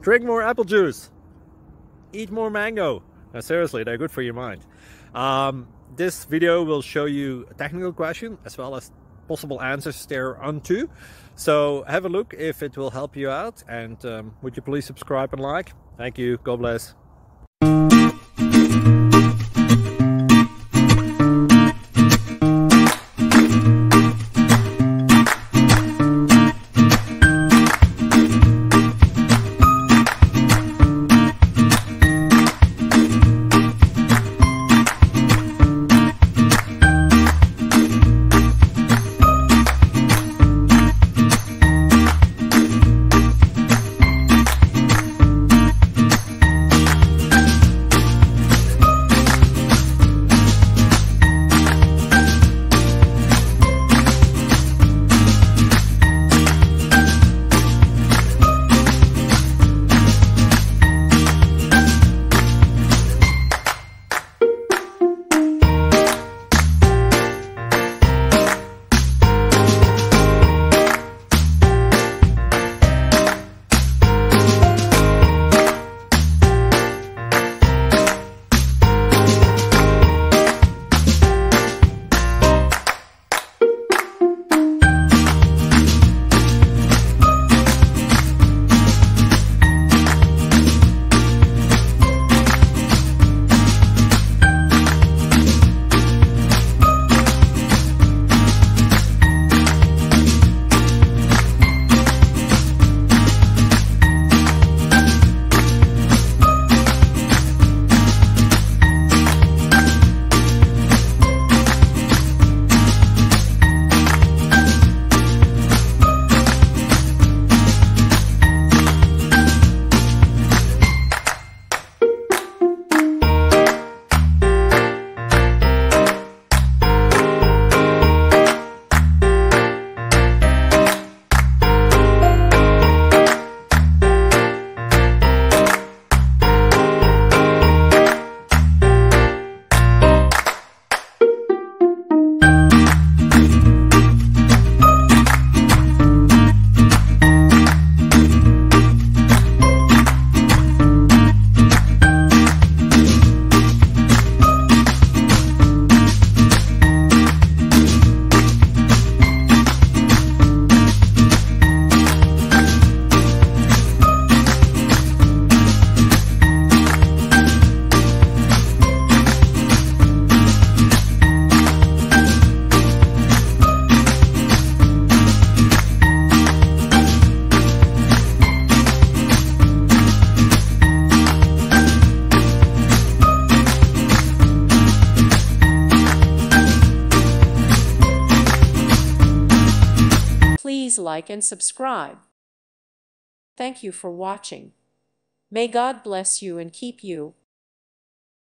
Drink more apple juice. Eat more mango. Now, seriously, they're good for your mind. This video will show you a technical question as well as possible answers thereunto. So have a look if it will help you out, and would you please subscribe and like? Thank you. God bless. Please like and subscribe. Thank you for watching. May God bless you and keep you.